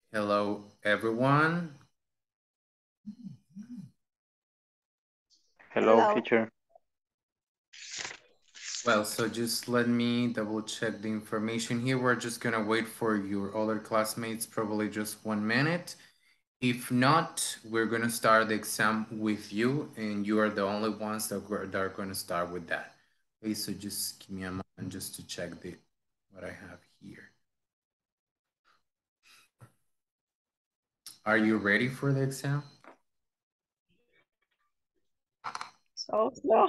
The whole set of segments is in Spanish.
Hello, everyone. Hello, Hello. teacher. Well, so just let me double check the information here. We're just gonna wait for your other classmates, probably just 1 minute. If not, we're gonna start the exam with you, and you are the only ones that are gonna start with that. Okay, so just give me a moment just to check what I have here. Are you ready for the exam? So slow.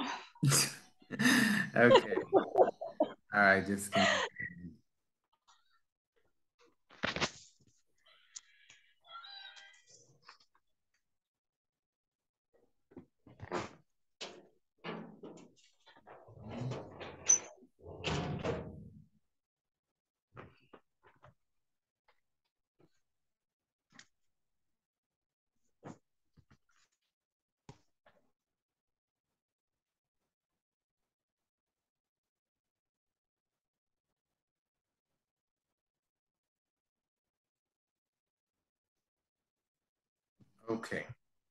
Okay. All right, just give me. Okay.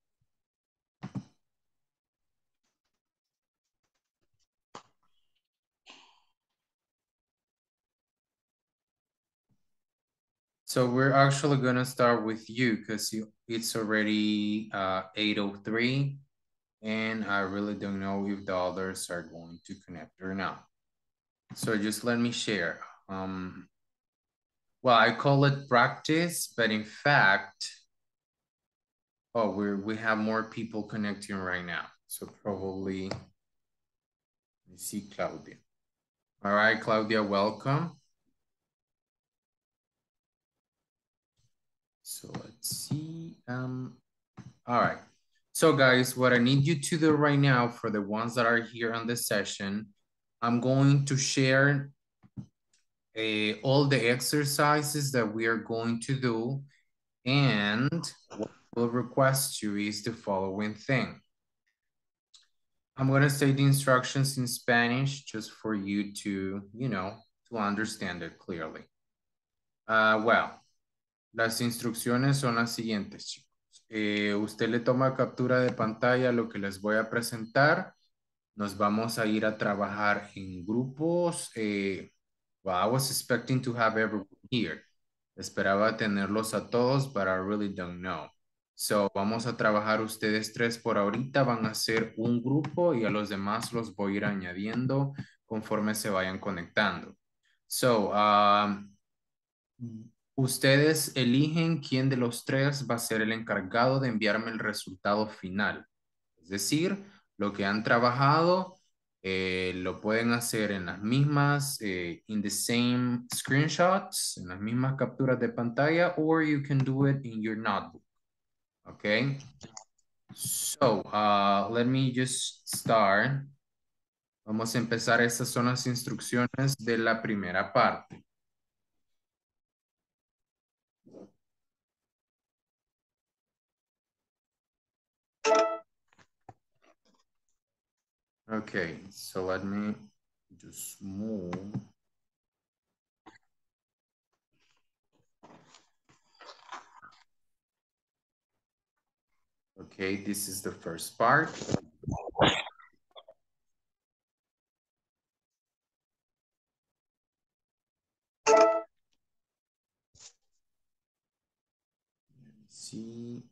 So we're actually gonna start with you because it's already 8:03, and I really don't know if the others are going to connect or not. So just let me share. Well, I call it practice, but in fact, oh, we have more people connecting right now. So probably, let me see Claudia. All right, Claudia, welcome. So let's see. All right. So guys, what I need you to do right now for the ones that are here on the session, I'm going to share all the exercises that we are going to do, and what I will request you is the following thing. I'm going to say the instructions in Spanish just for you to, to understand it clearly. Well, las instrucciones son las siguientes, chicos. Usted le toma captura de pantalla a lo que les voy a presentar. Nos vamos a ir a trabajar en grupos. Well, I was expecting to have everyone here. Esperaba tenerlos a todos, but I really don't know. So, vamos a trabajar ustedes tres por ahorita. Van a ser un grupo y a los demás los voy a ir añadiendo conforme se vayan conectando. So, ustedes eligen quién de los tres va a ser el encargado de enviarme el resultado final. Es decir, lo que han trabajado lo pueden hacer en las mismas, in the same screenshots, en las mismas capturas de pantalla, or you can do it in your notebook. Okay? So, let me just start. Vamos a empezar. Estas son las instrucciones de la primera parte. Okay, so let me just move. Okay, this is the first part. Let me see.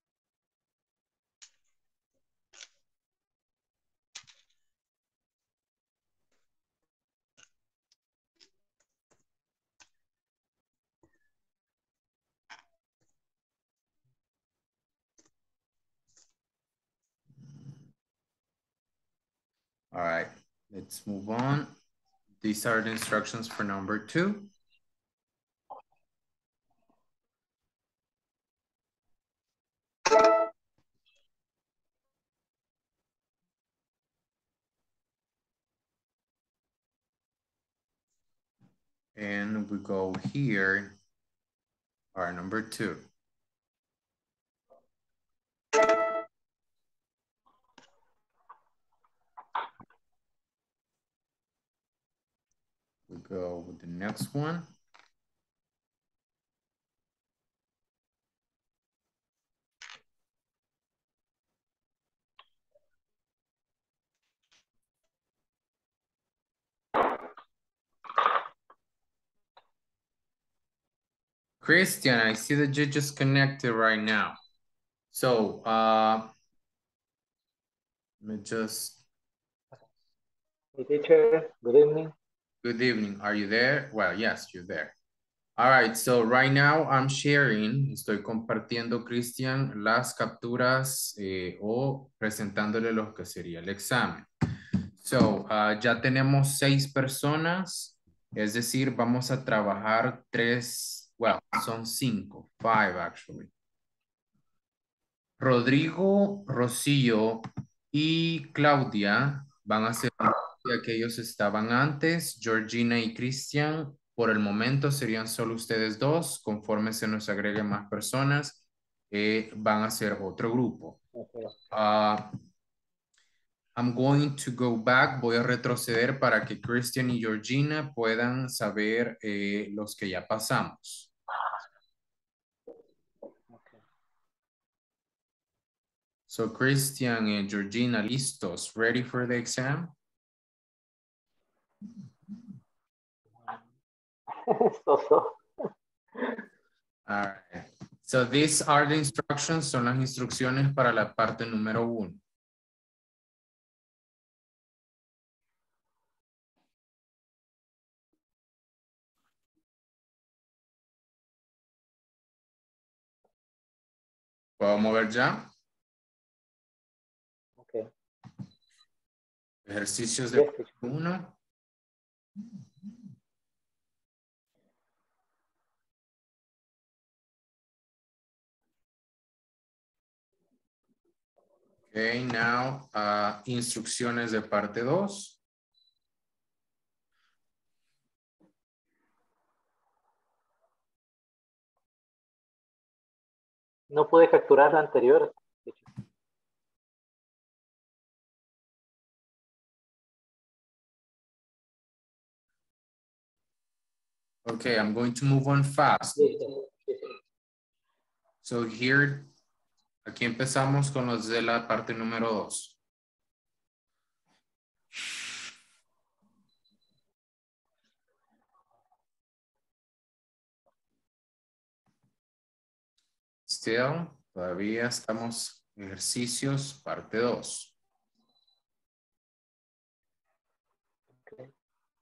All right, let's move on. These are the instructions for number 2. And we go here, our number 2. We go with the next one. Christian, I see that you just connected right now. So, let me just... Hey, teacher, good evening. Good evening. Are you there? Well, yes, you're there. All right, so right now I'm sharing, estoy compartiendo, Christian, las capturas o presentándole lo que sería el examen. So, ya tenemos 6 personas, es decir, vamos a trabajar 3, well, son 5, 5 actually. Rodrigo, Rocío y Claudia van a ser aquellos estaban antes, Georgina y Cristian. Por el momento serían solo ustedes dos. Conforme se nos agreguen más personas, van a ser otro grupo. Okay. I'm going to go back. Voy a retroceder para que Christian y Georgina puedan saber los que ya pasamos. Okay. So Christian and Georgina, listos, ready for the exam? So. All right. So these are the instructions, son las instrucciones para la parte número 1. ¿Puedo mover ya? Okay. Ejercicios de Yes, 1. Okay, now instrucciones de parte 2. no pude capturar la anterior. Okay, I'm going to move on fast. Yes. So here, aquí empezamos con los de la parte número 2. Still, todavía estamos ejercicios parte 2. Okay.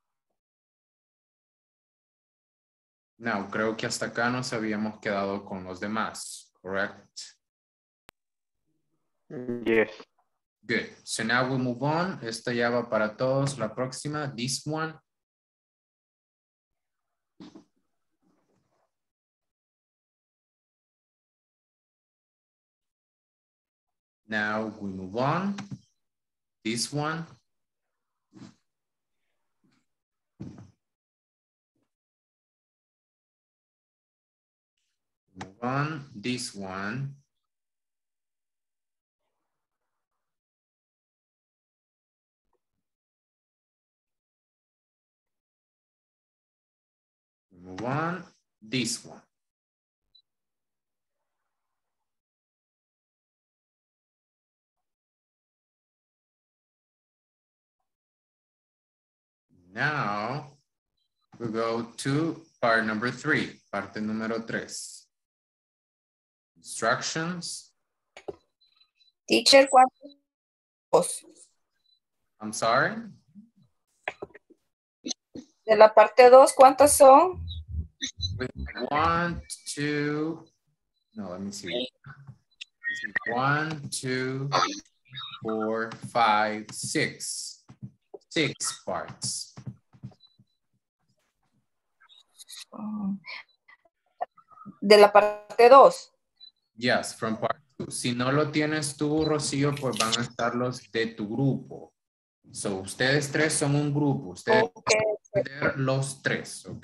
Now, creo que hasta acá nos habíamos quedado con los demás, correct? Yes. Good. So now we move on. Esta ya va para todos. La próxima, this one. Now we move on. This one. Move on. This one. Move on. This one. Now we go to part number 3, parte número 3. Instructions. Teacher, ¿cuántos? I'm sorry. De la parte 2, ¿cuántos son? We have 1, 2, no, let me see. 1, 2, 4, 5, 6. 6 parts. De la parte 2. Yes, from part 2. Si no lo tienes tú, Rocío, pues van a estar los de tu grupo. So, ustedes 3 son un grupo. Ustedes Okay. van a tener los 3, ¿ok?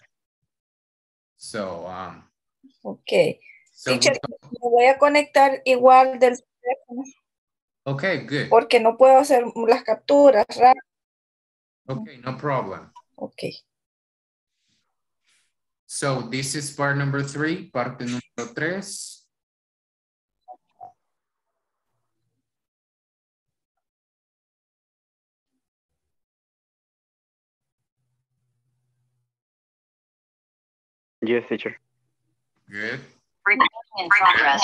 So, Ok. so Teacher, me voy a conectar igual del teléfono. okay, good. Porque no puedo hacer las capturas. Okay, no problem. Ok. So, this is part number 3, parte número 3. Yes, teacher. Good. Recording in progress.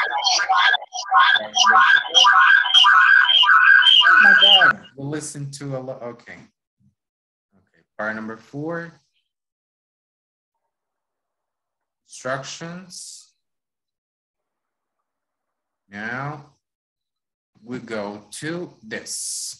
Oh my God, we'll listen to a lot. Okay. Okay, part number 4. Instructions. Now we go to this.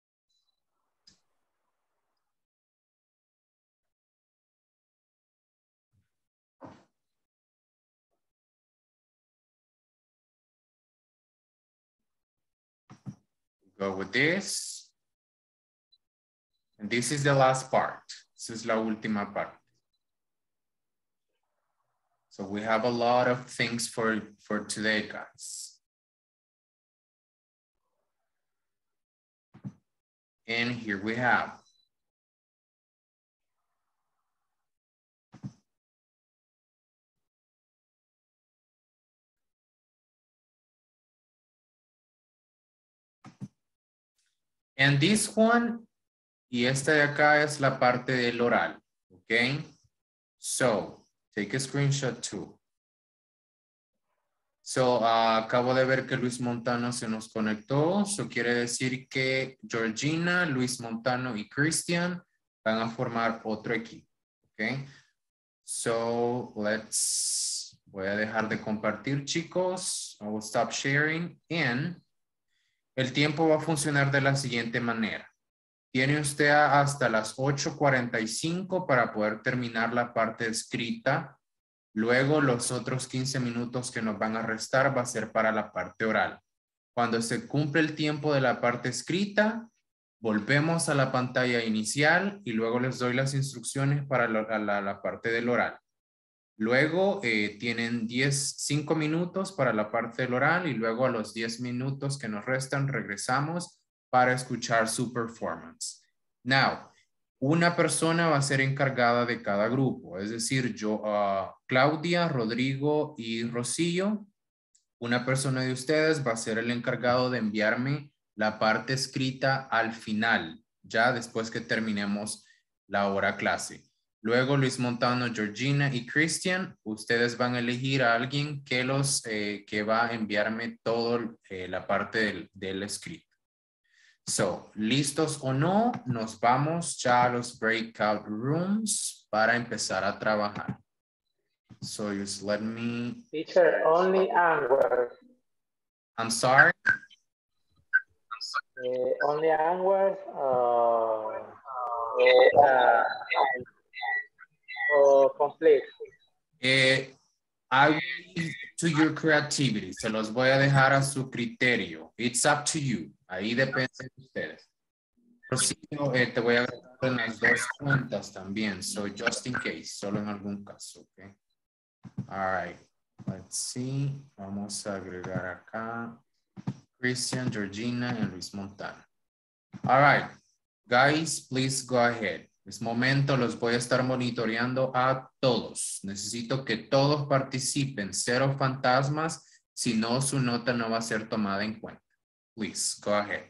Go with this. And this is the last part. This is la última parte. So we have a lot of things for today, guys. And here we have. And this one, y esta de acá es la parte del oral, okay? So, take a screenshot too. So, acabo de ver que Luis Montano se nos conectó. Eso quiere decir que Georgina, Luis Montano y Christian van a formar otro equipo, okay? So, voy a dejar de compartir, chicos. I will stop sharing and el tiempo va a funcionar de la siguiente manera. Tiene usted hasta las 8:45 para poder terminar la parte escrita. Luego los otros 15 minutos que nos van a restar va a ser para la parte oral. Cuando se cumple el tiempo de la parte escrita, volvemos a la pantalla inicial y luego les doy las instrucciones para la parte del oral. Luego tienen 5 minutos para la parte del oral y luego a los 10 minutos que nos restan regresamos para escuchar su performance. Now, una persona va a ser encargada de cada grupo, es decir, yo, Claudia, Rodrigo y Rocío, una persona de ustedes va a ser el encargado de enviarme la parte escrita al final, ya después que terminemos la hora clase. Luego Luis Montano, Georgina y Christian, ustedes van a elegir a alguien que que va a enviarme todo la parte del escrito. So, listos o no, nos vamos ya a los breakout rooms para empezar a trabajar. So just let me. Teacher, only Anwar. I'm sorry. Only Anwar. Complete. I will leave to your creativity. Se los voy a dejar a su criterio. It's up to you. Ahí depende de ustedes. Rocío, te voy a agregar en las dos cuentas también. So just in case, solo en algún caso, okay? All right. Let's see. Vamos a agregar acá Christian, Georgina, y Luis Montano. All right. Guys, please go ahead. Es momento, los voy a estar monitoreando a todos. Necesito que todos participen. 0 fantasmas. Si no, su nota no va a ser tomada en cuenta. Please, go ahead.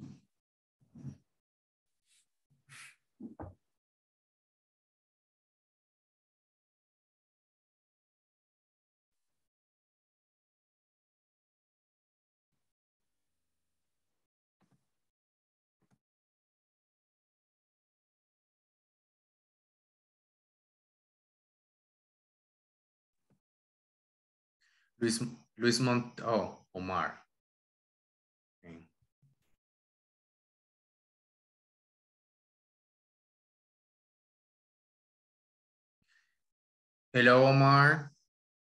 Omar. Okay. Hello, Omar.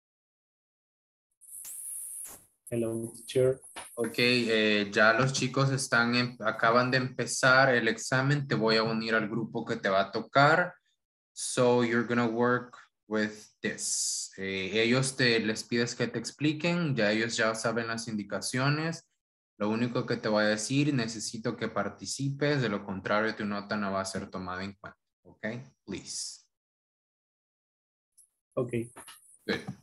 Hello, teacher. Ok, ya los chicos acaban de empezar el examen. Te voy a unir al grupo que te va a tocar. So you're gonna work with this. Ellos les pides que te expliquen. Ya ellos ya saben las indicaciones. Lo único que te voy a decir, necesito que participes. De lo contrario, tu nota no va a ser tomada en cuenta. Ok, please. Okay. Good.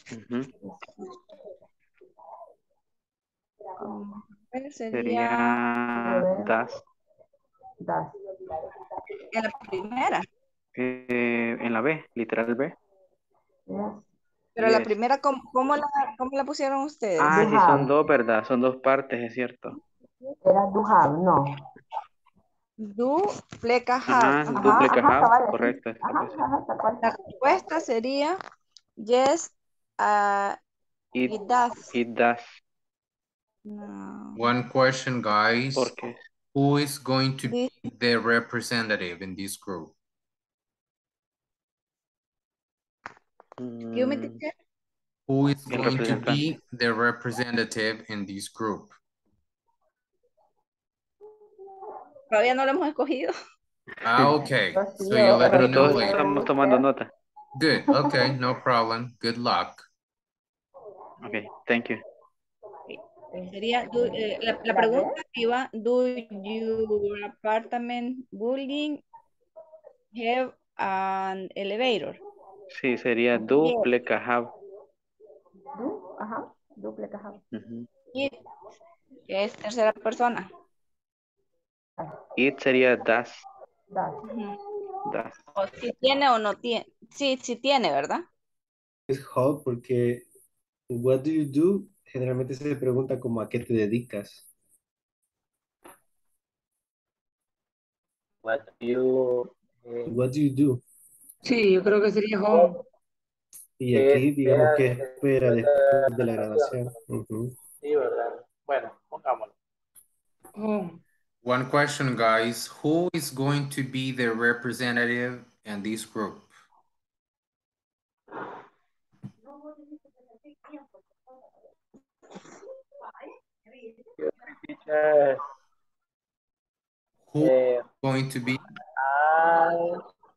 Ujú. Sería Sería das. en la primera. En la B, literal B. Pero la Yes. primera, cómo la pusieron ustedes? Ah, sí, son dos, ¿verdad? Son dos partes, es cierto. Era do have, no. Do, pleca, have. Ajá, duplica have, correcto. Tal cual. La respuesta sería yes, It, it does. it does. No. One question, guys. ¿Por qué? Who is going to be This- the representative in this group? Excuse me, Mm, teacher. Who is el going to representante. be the representative in this group? Todavía no lo hemos escogido. Okay. Sí, So you let Pero me know todos later. estamos tomando nota. Good. Okay, no problem. Good luck. Ok, thank you. Sería, la pregunta iba, do your apartment building have an elevator? Sí, sería Yes. duplica have. Do, ajá. Duplica have. Ujú. It, que es tercera persona. It sería das. Does. Ujú. Das. O si tiene o no tiene. Sí, sí tiene, ¿verdad? Es how porque what do you do generalmente se pregunta como a qué te dedicas. What do you, What do you do? Sí, yo creo que sería home. Y ¿qué aquí digamos esperas que espera después de después de la la graduación? graduación. Ujú. Sí, ¿verdad? Bueno, pongámoslo. Home. One question, guys. Who is going to be the representative in this group? Teacher, Who is eh, going to be? I,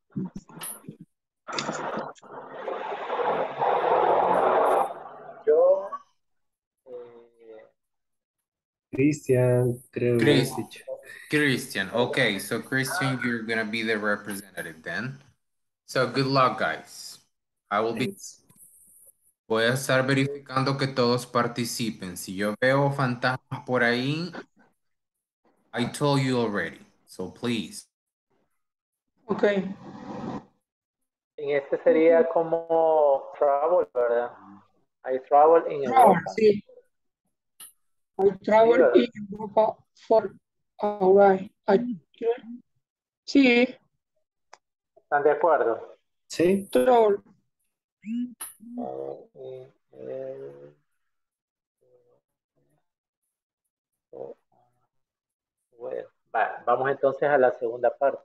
yo, eh, Cristian, creo yo, Chris, teacher. Christian. Okay, so Christian, you're gonna be the representative then. So good luck, guys. I will be. Thanks. Voy a estar verificando que todos participen. Si yo veo fantasmas por ahí, I told you already. So please. Ok. en este sería como travel, ¿verdad? I travel in Europa. Sí. I travel ¿verdad? in Europa for alright. Sí, ¿Están de acuerdo? Sí, travel. Bueno, vamos entonces a la segunda parte.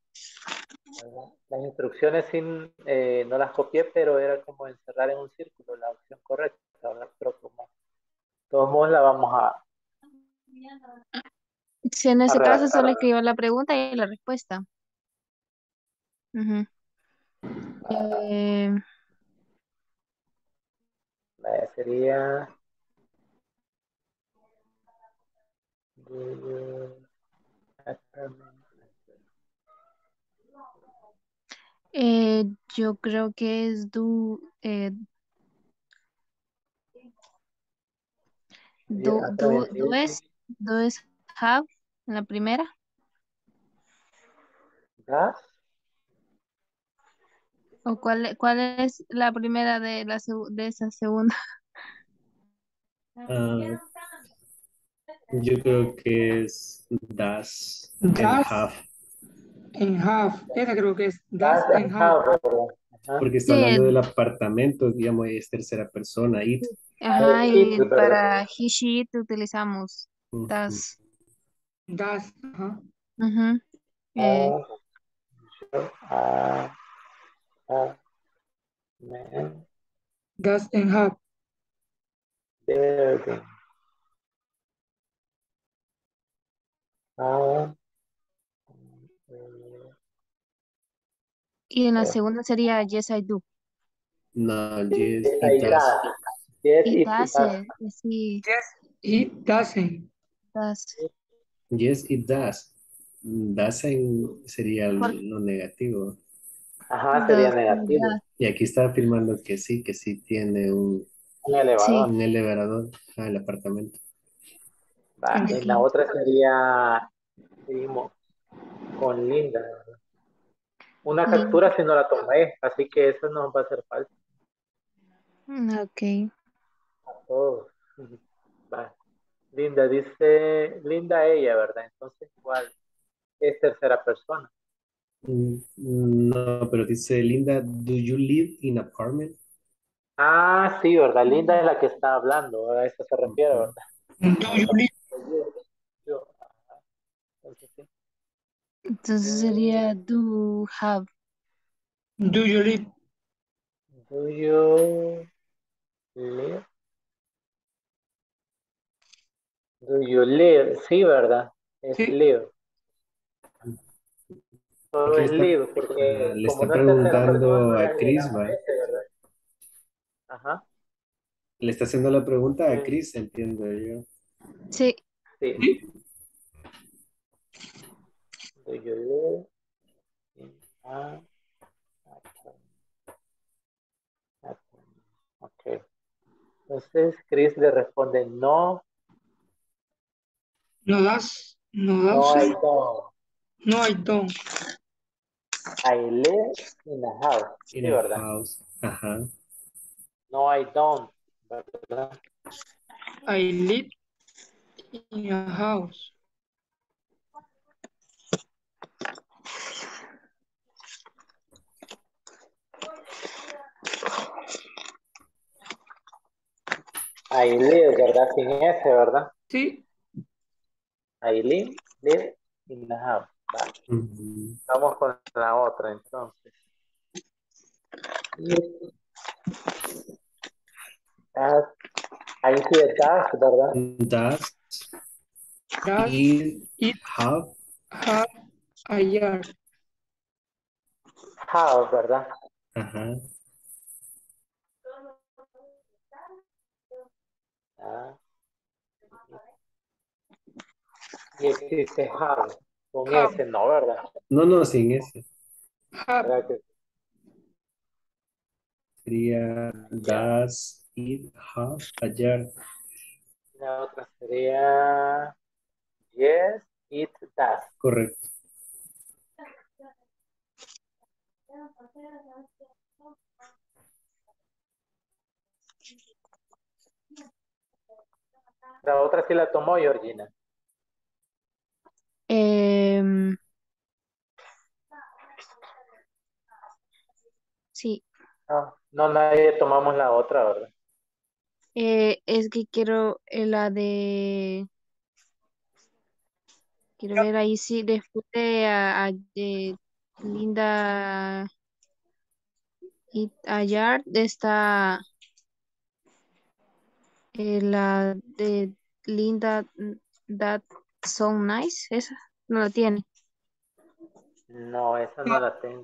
Las instrucciones no las copié, pero era como encerrar en un círculo la opción correcta, ¿verdad? Pero como de todos modos la vamos a Sí, en ese caso redactar. solo escribo la pregunta y la respuesta. Ujú. Eh, Sería yo creo que es do es have en la primera. gas, ¿O cuál es la primera de de esa segunda? ah, yo creo que es das and Das have, and have. Esa creo que es das gas and and have. have, ¿verdad? Ajá. porque está Sí, hablando del apartamento, digamos, es tercera persona, it. ajá, It, y ¿verdad? para he, she, it utilizamos Ujú. das. Das. Ajá. Ujú. Ah, man, Das and have. building. Ah, Y en la segunda sería yes, I do. No, yes, yes, it it does. does. Yes, It it does, does. sí, It doesn't. does. Yes, it does. Doesn't sería lo negativo. Ajá, sería Does negativo. that. Y aquí está afirmando que sí tiene Un Sí. elevador. un elevador al apartamento. Va, en la Ok. otra sería, seguimos con Linda. Una Linda. captura si no la tomé, así que eso nos va a hacer falta Ok. a todos. Va. Linda dice, Linda ella, ¿verdad? Entonces, ¿cuál es tercera persona? No, pero dice Linda, ¿do you live in apartment? Ah, sí, ¿verdad? Linda es la que está hablando, a eso se refiere, Ujú. ¿verdad? Do you live? Yo, ajá, entonces sí. Entonces Mm, sería do have. Do you live? Do you live? Do you live? Sí, ¿verdad? Es Sí. live. Solo Aquí es live, porque le como está no es tercera persona, preguntando no le a Chris, agregamos ¿va? ese, ¿verdad? Ajá. Le está haciendo la pregunta a Mm, Chris, entiendo yo. Sí. sí. Sí. Do you live in a apartment? Ok. Entonces Chris le responde, no, No, that's no, no, I that's don't. no, I don't. I live in a house. In Sí, a ¿verdad? house. Ajá. No, I don't. ¿Verdad? I live in a house. I live, ¿verdad? Sin ese, ¿verdad? Sí. I live in a house. Va. Ujú. Vamos con la otra, entonces. Das, ahí sí es das, ¿verdad? Does Does it it have? have a yard? House, ¿verdad? Ajá. Ah, y existe house. Con Have. ese, no, ¿verdad? No, sin ese. Have. ¿Verdad que Sería, ya? does it have a yard? La otra sería yes, it does. Correcto. La otra sí la tomó Georgina. Em, sí. No, no, nadie tomamos la otra, ¿verdad? Es que quiero la de. Quiero ver ahí sí, después de Linda y Ayard está la de Linda That So Nice, esa no la tiene. No, esa no No, la tengo.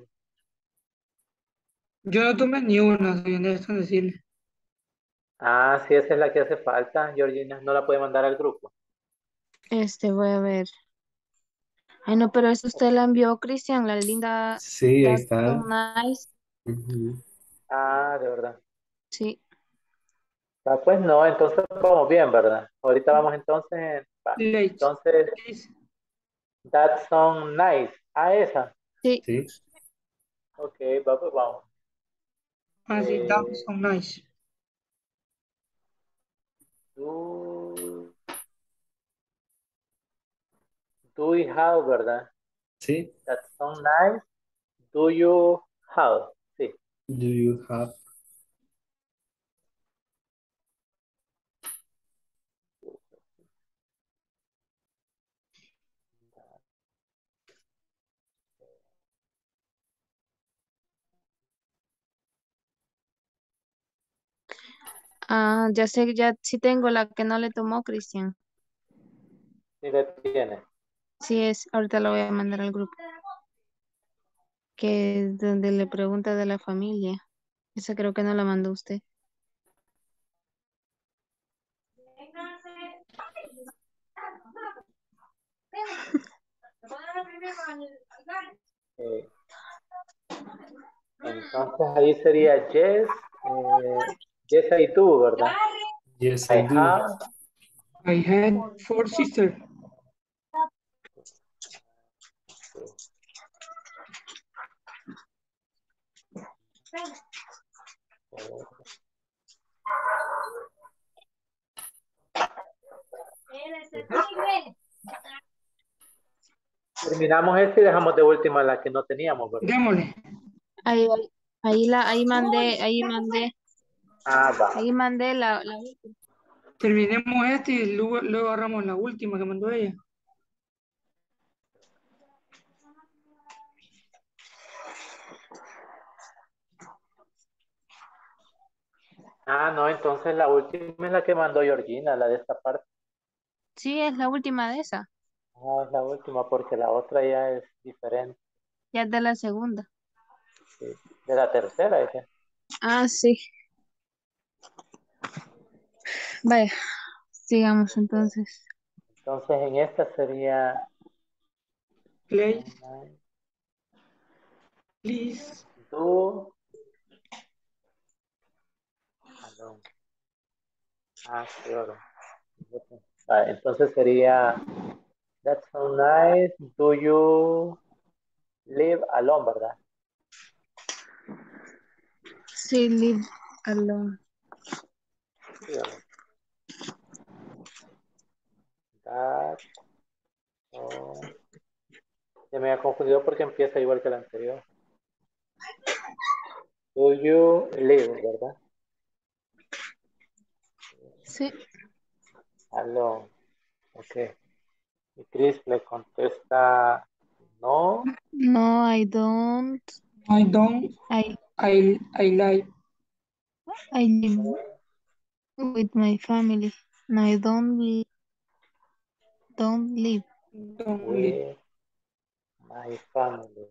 yo no tomé ni una, soy honesto en decirle. Ah, sí, esa es la que hace falta, Georgina. No la puede mandar al grupo. Voy a ver. Ay, no, pero eso usted la envió, Cristian, la Linda Sí, ahí That So está. Nice. Ujú. Ah, de verdad. Sí. Ah, pues no, entonces vamos bien, ¿verdad? Ahorita vamos entonces, va. Late. Entonces, Please. that song nice. Ah, esa. Sí. Sí. Ok, va, pues vamos. Así, that's Eh, so nice. do, do you have, ¿verdad? Sí. That song nice. Do you have? Sí. Do you have? Ah, ya sé, ya sí tengo la que no le tomó, Cristian. Sí, la tiene. Sí es, ahorita lo voy a mandar al grupo. Que es donde le pregunta de la familia. Esa creo que no la mandó usted. Eh, Entonces ahí sería yes. Yes, I do, ¿verdad? Yes, I I do. have. I had 4 sisters. Terminamos este y dejamos de última la que no teníamos, ¿verdad? Démosle. Ahí mandé Va. ahí mandé la última. Terminemos este y luego agarramos la última que mandó ella. No, entonces la última es la que mandó Georgina, la de esta parte. Sí, es la última de esa. Es la última porque la otra ya es diferente. Ya es de la segunda. Sí, de la tercera. Esa. Sí. Vaya, sigamos entonces. Entonces en esta sería Please. do. Claro. Entonces sería that's so nice. Do you live alone, verdad? Sí, live alone. Sí, ¿verdad? That's so... Ya me había confundido porque empieza igual que la anterior. Do you live, ¿verdad? Sí. Alone. Ok. Y Chris le contesta no. No, I don't. I don't. I live. I live with my family. No, I don't live. Don't live. With my family.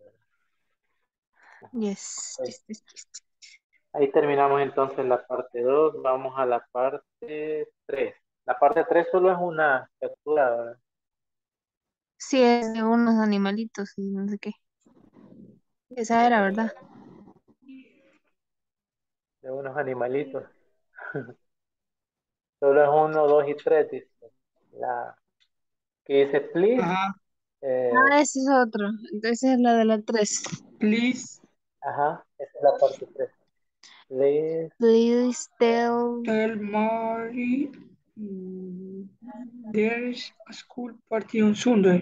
Yes. Okay. Ahí terminamos entonces la parte 2. Vamos a la parte 3. La parte 3 solo es una captura, ¿verdad? Sí, es de unos animalitos y no sé qué. Esa era, ¿verdad? De unos animalitos. Solo es 1, 2 y 3, dice. La que dice please. Ajá. Ese es otro. Entonces es la de la 3. Please. Ajá, esa es la parte 3. Please tell Mary there's a school party on Sunday.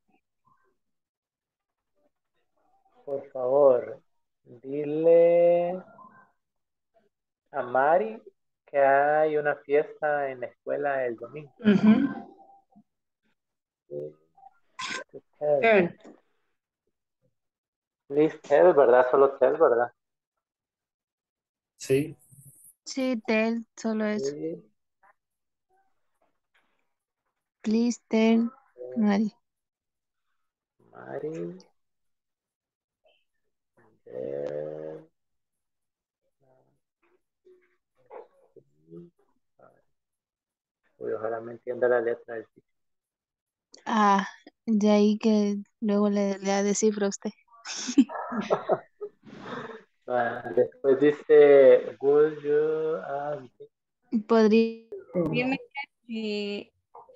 Por favor, dile a Mari que hay una fiesta en la escuela el domingo. Tell. Please tell, ¿verdad? Solo tell, ¿verdad? Sí. Sí, tell, solo eso. Sí. Please tell Mari. Mari. Uy, ojalá me entienda la letra del título. De ahí que luego le descifra a usted. Después dice, would you Podría Dime si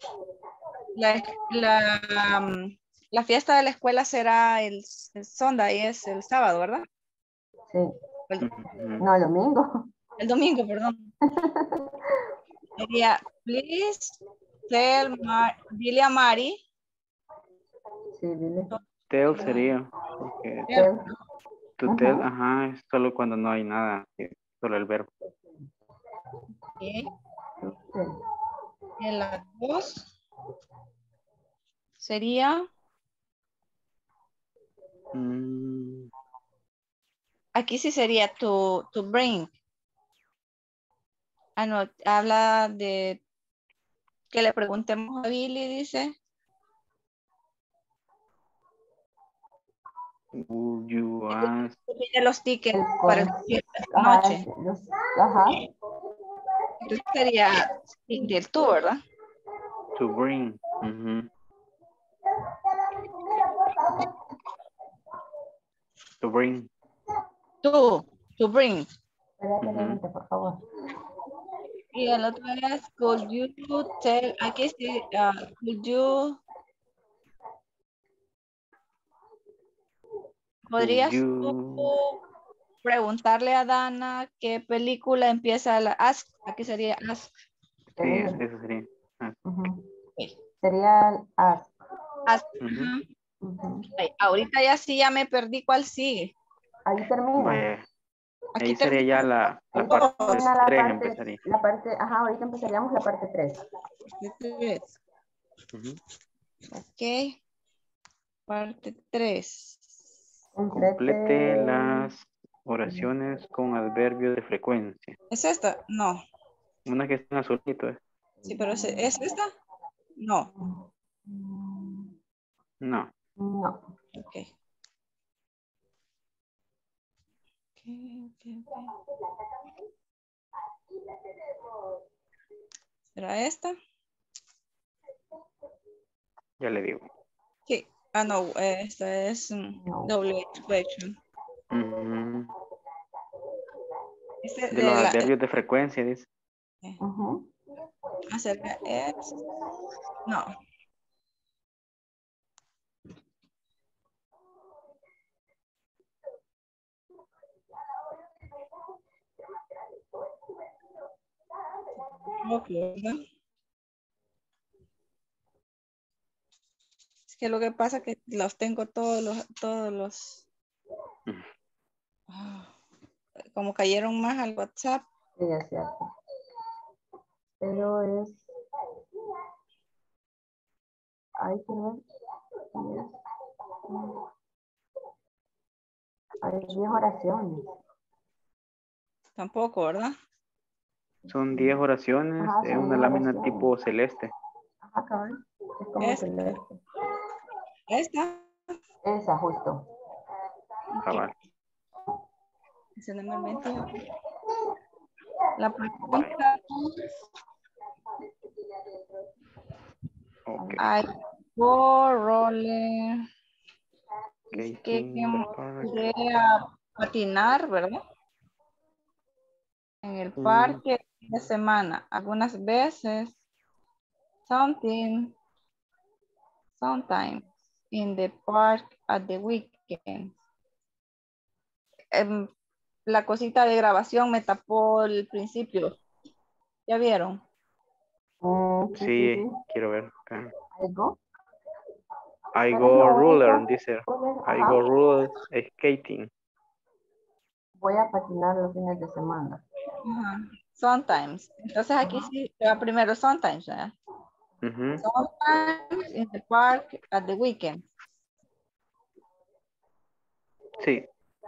la fiesta de la escuela será el Sunday, es el sábado, ¿verdad? Sí. No, el domingo. El domingo, perdón. Sería, please tell dile a Mari. Sí, dile. Tell sería. Porque Tell. to tell, ajá, es solo cuando no hay nada, solo el verbo. Okay. En la 2 sería aquí sí sería to bring. No, habla de que le preguntemos a Billy, dice. Would you ask? De los tickets para esta noche. Ajá. Entonces sería del tú, ¿verdad? To bring. To bring. To bring. Espérate, por favor. Y el otro es, could you tell, aquí sí, could you, ¿podrías tú preguntarle a Dana qué película empieza la ask? Aquí sería ask. Sí, eso sería. Sería el ask. Ask. Okay, ahorita ya sí, ya me perdí cuál sigue. Ahí termina. Vaya. Aquí Ahí sería ya la parte 3 empezaría. La parte, ajá, ahorita empezaríamos la parte 3. Ok. Parte 3. Complete las oraciones con adverbios de frecuencia. ¿Es esta? No. Una que está en azulito. Sí, pero ¿es esta? No. No. No. Ok. ¿Será esta? Ya le digo. Sí. Ah, no, esta es doble expression. De los adverbios de frecuencia, dice. Acerca es... No. Okay, ¿no? Es que lo que pasa es que los tengo todos los como cayeron más al WhatsApp. Sí, es cierto. Pero es... Hay que ver. Hay 10 oraciones. Tampoco, ¿verdad? Son 10 oraciones en una lámina tipo celeste. Ajá, cabrón. Es como celeste. ¿Esta? Esa, justo. Cabal. Ese no me metió. La pregunta. Okay. I go roller. Que iré a patinar, ¿verdad? En el parque de semana. Algunas veces. Sometimes in the park at the weekend. La cosita de grabación me tapó el principio. ¿Ya vieron? Sí, quiero ver. ¿Algo? I go roller, dice. I go roller skating. Voy a patinar los fines de semana. Sometimes. Entonces aquí sí va primero sometimes, ¿verdad? Sometimes in the park at the weekend. Sí.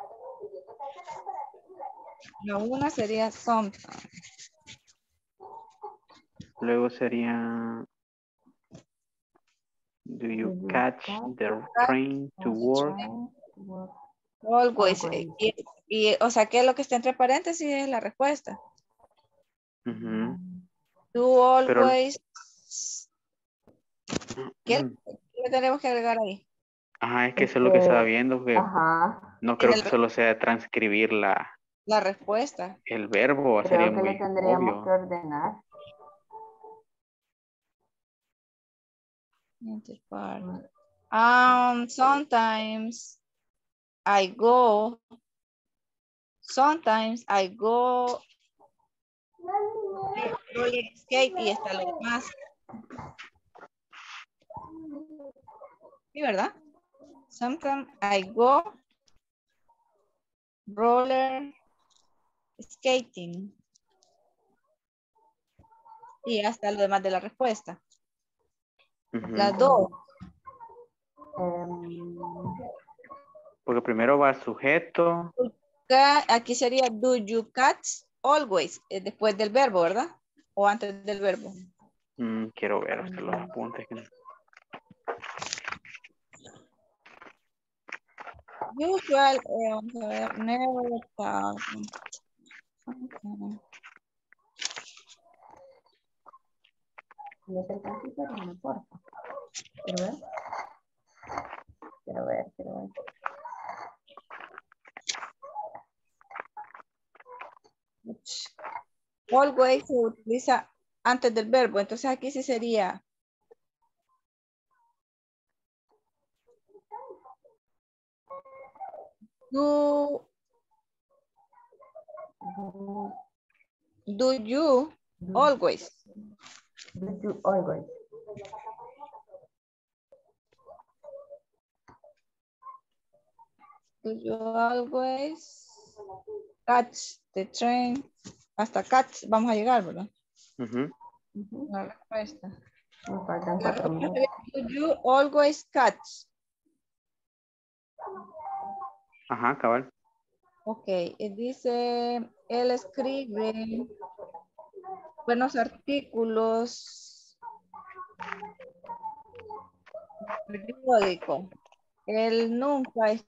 La una sería sometimes. Luego sería do you catch the train to work? Always. Y, o sea, que lo que está entre paréntesis es la respuesta. Do always. ¿Qué le tenemos que agregar ahí? Ajá, es que eso es lo que estaba viendo, que no creo que solo sea transcribir la respuesta. El verbo Creo sería que muy le tendríamos obvio. que ordenar. Sometimes I go roller skate y está lo demás. Sí, ¿verdad? Sometimes I go roller skating. Y hasta lo demás de la respuesta. Las dos. Porque primero va el sujeto. Aquí sería do you catch always, después del verbo, ¿verdad? O antes del verbo. Quiero ver hasta los apuntes. Usual, vamos a ver, never talk. No sé el cantito, pero no importa. Quiero ver. touch. Always se utiliza antes del verbo. Entonces aquí sí sería do you always? Do you always? Do you always catch the train? Hasta catch vamos a llegar, ¿verdad? La respuesta. Nos faltan 4 minutos. Do you always catch? Ajá, cabal. Ok, dice, él escribe buenos artículos. Periódico. Él nunca es.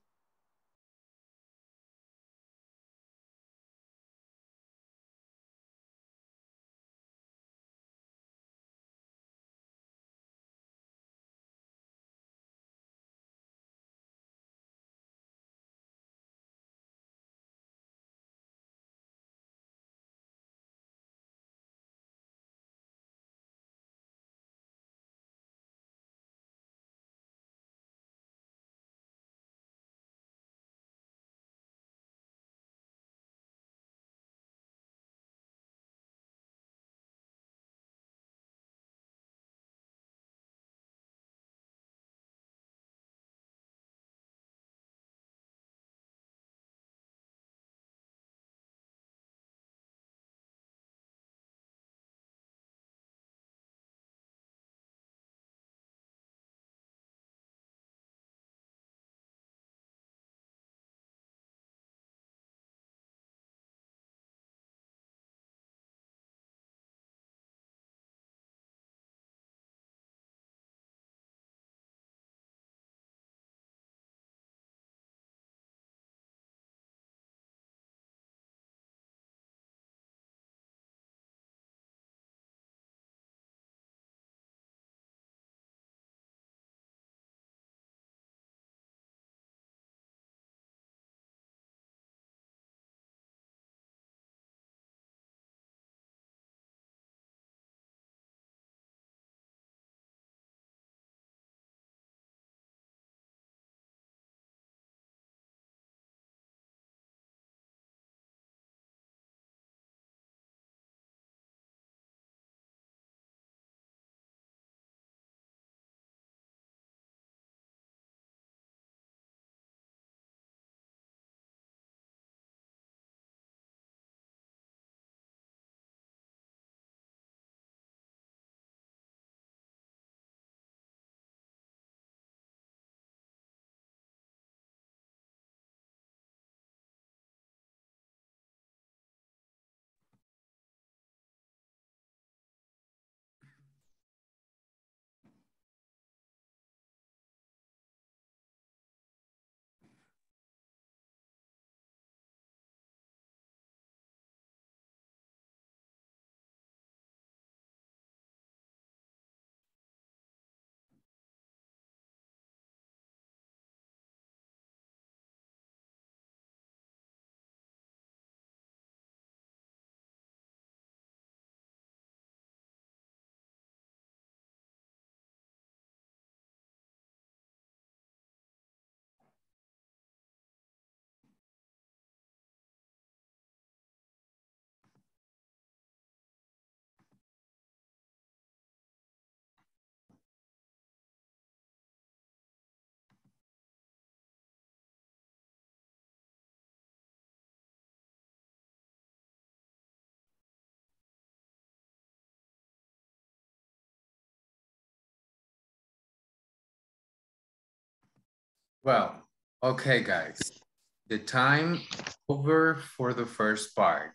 Well, okay, guys. The time over for the first part.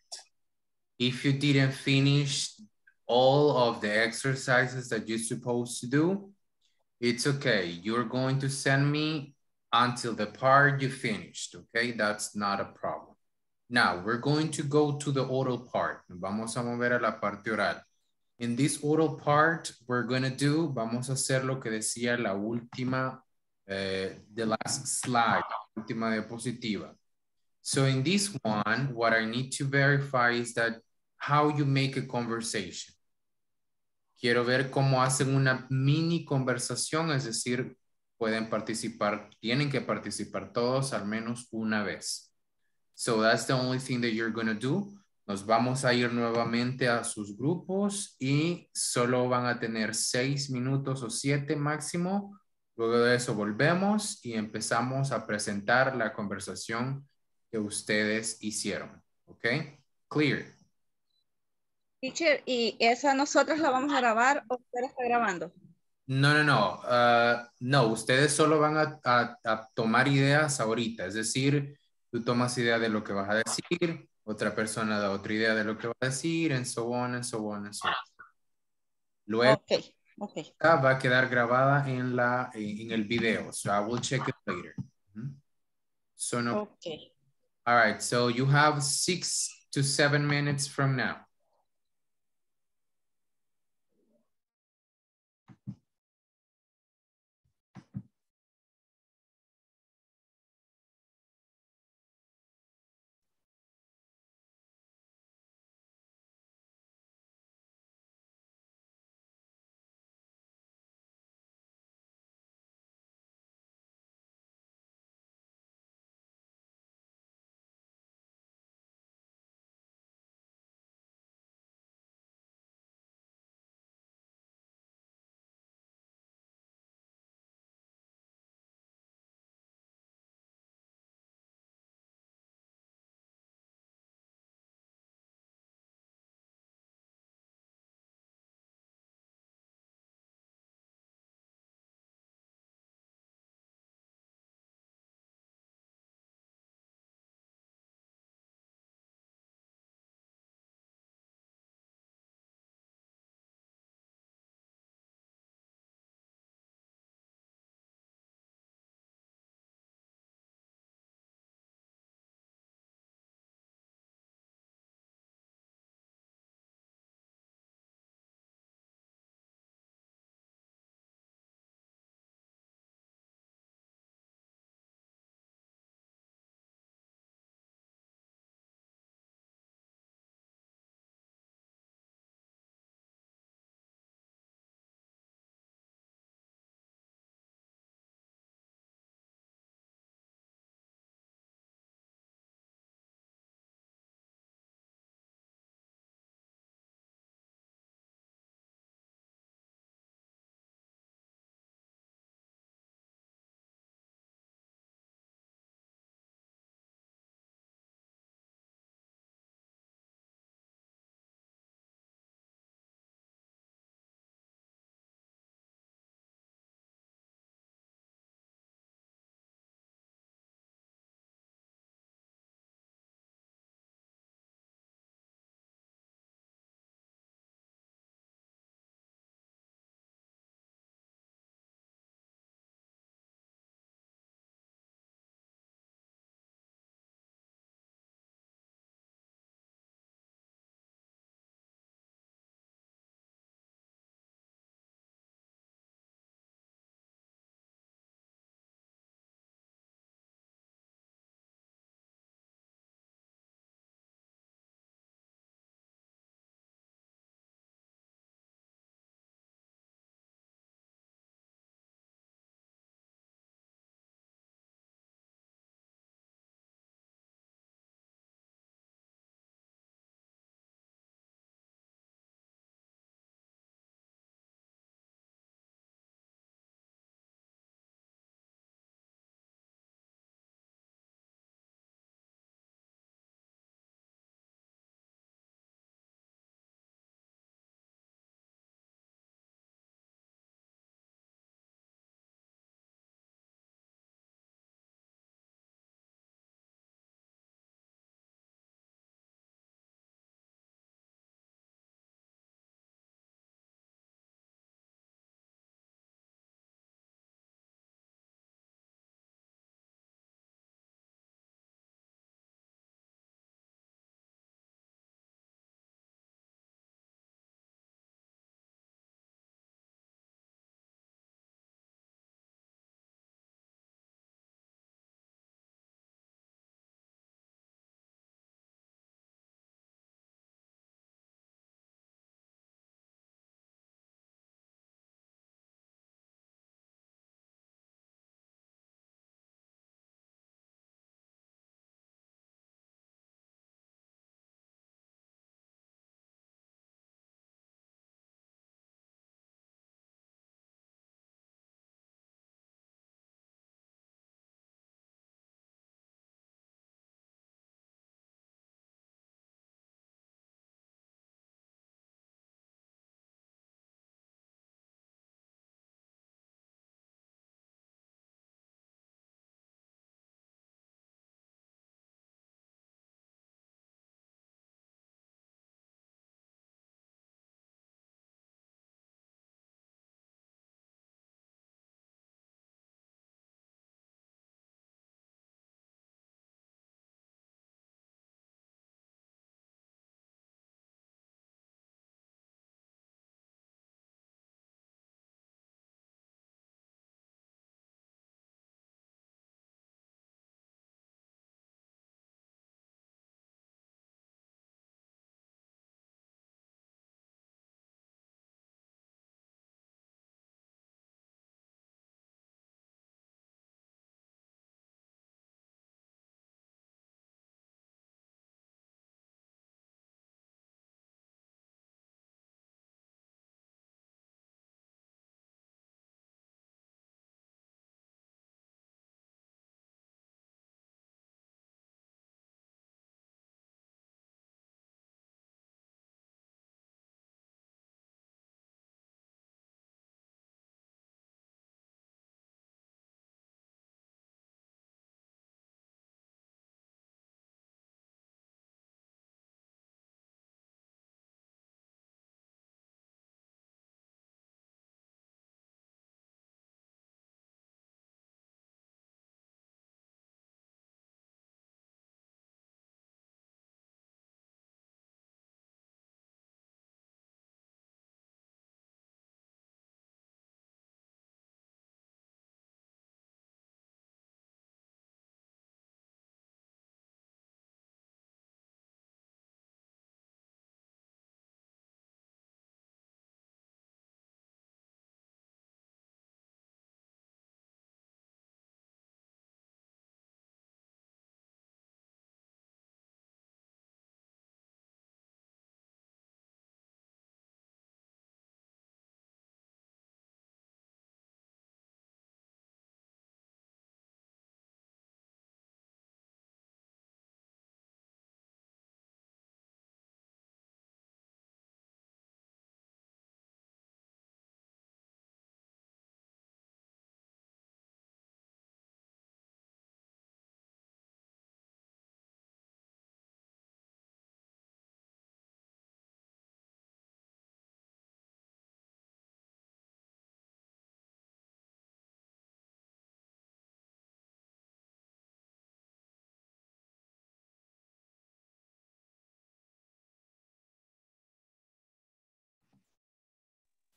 If you didn't finish all of the exercises that you're supposed to do, it's okay. You're going to send me until the part you finished, okay? That's not a problem. Now, we're going to go to the oral part. Vamos a mover a la parte oral. In this oral part, we're going to do, vamos a hacer lo que decía la última, the last slide, la última diapositiva. So in this one, what I need to verify is that how you make a conversation. Quiero ver cómo hacen una mini conversación, es decir, pueden participar, tienen que participar todos al menos una vez. So that's the only thing that you're going to do. Nos vamos a ir nuevamente a sus grupos y solo van a tener 6 minutos o 7 máximo. Luego de eso volvemos y empezamos a presentar la conversación que ustedes hicieron. ¿Ok? Clear. Teacher, ¿y esa nosotros la vamos a grabar o usted la está grabando? No. No, ustedes solo van a tomar ideas ahorita. Es decir, tú tomas idea de lo que vas a decir, otra persona da otra idea de lo que va a decir, and so on, and so on, and so on. Luego Okay. va a quedar grabada en el video. So I will check it later. So no. Okay. All right, so you have 6 to 7 minutes from now.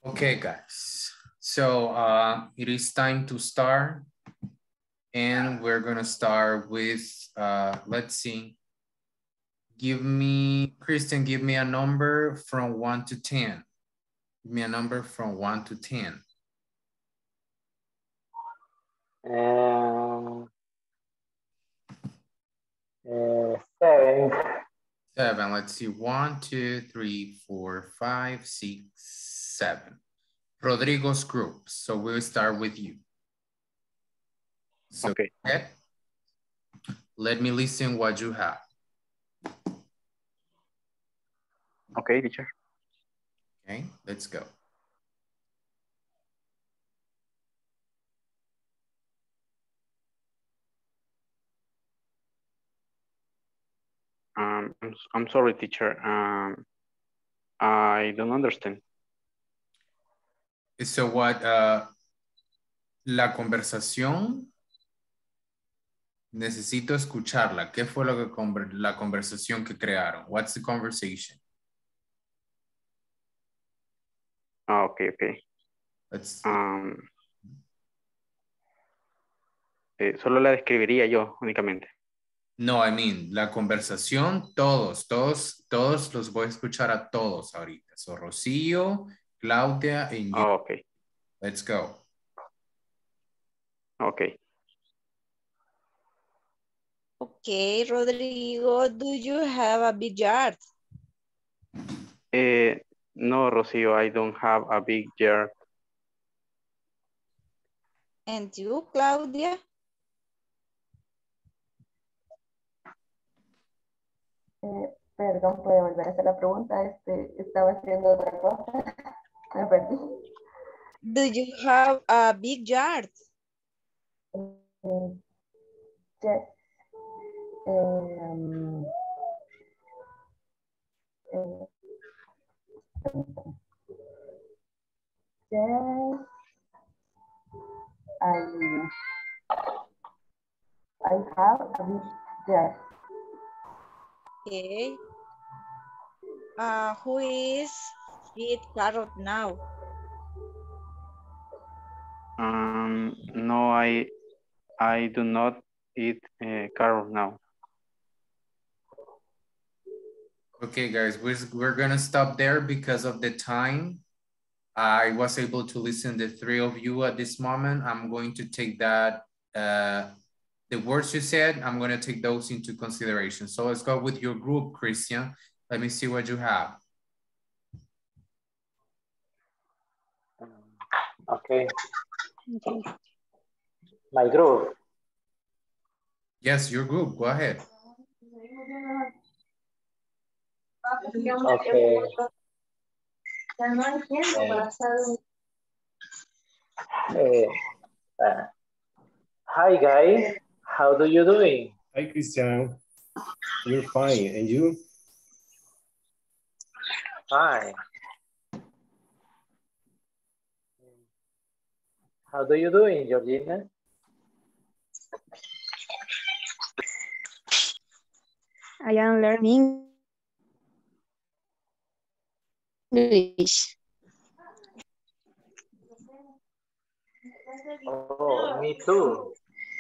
Okay, guys. So it is time to start. And we're gonna start with, let's see. Christian, give me a number from 1 to 10. Give me a number from 1 to 10. 7. 7, let's see. 1, 2, 3, 4, 5, 6, 7. Rodrigo's group. So we'll start with you. So okay. Let me listen what you have. Okay, teacher. Okay, let's go. I'm sorry, teacher. I don't understand. So what, la conversación, necesito escucharla. ¿Qué fue lo que la conversación que crearon? What's the conversation? Okay, okay. Let's... solo la describiría yo únicamente. No, I mean, la conversación, todos los voy a escuchar a todos ahorita. So, Rocío, Claudia, and you. Okay. Let's go. Okay. Okay, Rodrigo, do you have a big yard? No, Rocío, I don't have a big yard. And you, Claudia? Perdón, ¿puede volver a hacer la pregunta? Estaba haciendo otra cosa. Me perdí. Do you have a big yard? Yes. Yes. I have a big yard. Okay. Who is eat carrot now? No, I do not eat carrot now. Okay, guys, we're gonna stop there because of the time. I was able to listen to the 3 of you at this moment. I'm going to take that, the words you said, I'm gonna take those into consideration. So let's go with your group, Christian. Let me see what you have. Okay. My group. Yes, your group, go ahead. Okay. Hi guys, how do you doing? Hi Christian, you're fine, and you? Fine. How do you doing, Georgina? I am learning English. Oh, me too.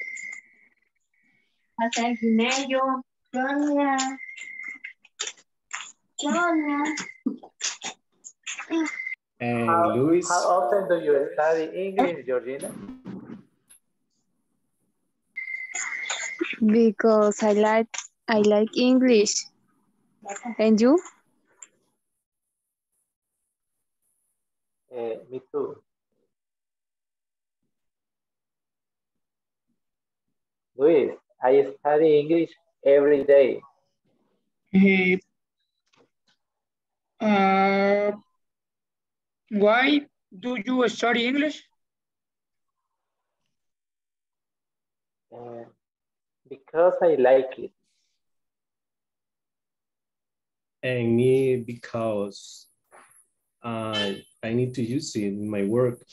And Luis? How often do you study English, Georgina? Because I like English. And you? Me too. Luis, I study English every day. Why do you study English? Because I like it. And me, because I need to use it in my work.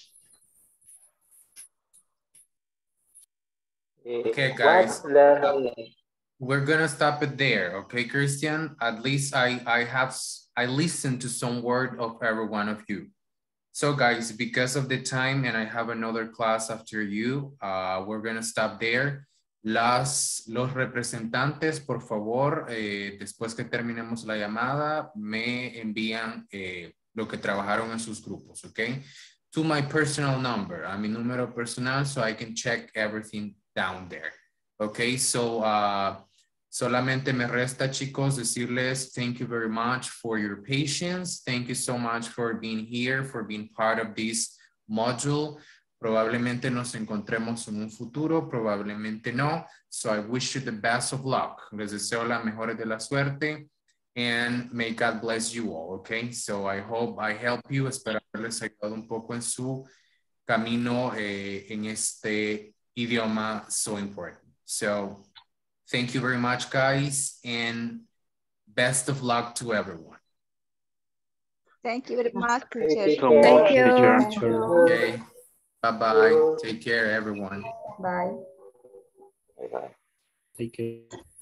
Okay, guys. We're gonna stop it there, okay, Christian? At least I listened to some word of every one of you. So guys, because of the time and I have another class after you, we're going to stop there. Los representantes, por favor, después que terminemos la llamada, me envían lo que trabajaron en sus grupos, ¿ok? To my personal number, a mi número personal, so I can check everything down there. Okay, so solamente me resta, chicos, decirles thank you very much for your patience. Thank you so much for being here, for being part of this module. Probablemente nos encontremos en un futuro, probablemente no. So I wish you the best of luck. Les deseo la mejor de la suerte. And may God bless you all, okay? So I hope I help you. Espero haberles ayudado un poco en su camino en este idioma so important. So thank you very much, guys, and best of luck to everyone. Thank you very much, teacher. Thank you so much, teacher. Okay, bye-bye. Take care, everyone. Bye. Bye-bye. Take care.